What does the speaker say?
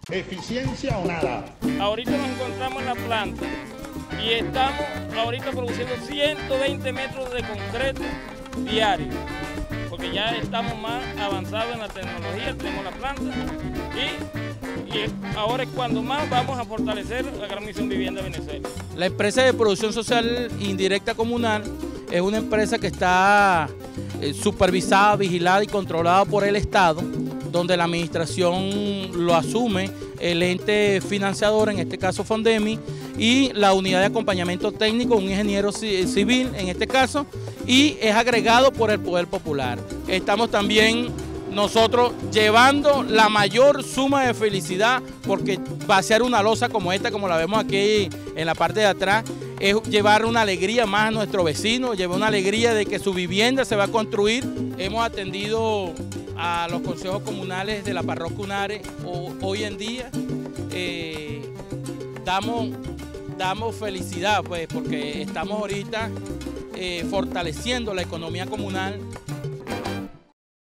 ¿Eficiencia o nada? Ahorita nos encontramos en la planta y estamos ahorita produciendo 120 metros de concreto diario, porque ya estamos más avanzados en la tecnología, tenemos la planta y ahora es cuando más vamos a fortalecer la Gran Misión Vivienda de Venezuela. La empresa de producción social indirecta comunal es una empresa que está supervisada, vigilada y controlada por el Estado, donde la administración lo asume el ente financiador, en este caso Fondemi, y la unidad de acompañamiento técnico, un ingeniero civil en este caso, y es agregado por el Poder Popular. Estamos también nosotros llevando la mayor suma de felicidad, porque vaciar una losa como esta, como la vemos aquí en la parte de atrás, es llevar una alegría más a nuestro vecino, llevar una alegría de que su vivienda se va a construir. Hemos atendido a los consejos comunales de la parroquia Unare. Hoy en día damos felicidad, pues, porque estamos ahorita fortaleciendo la economía comunal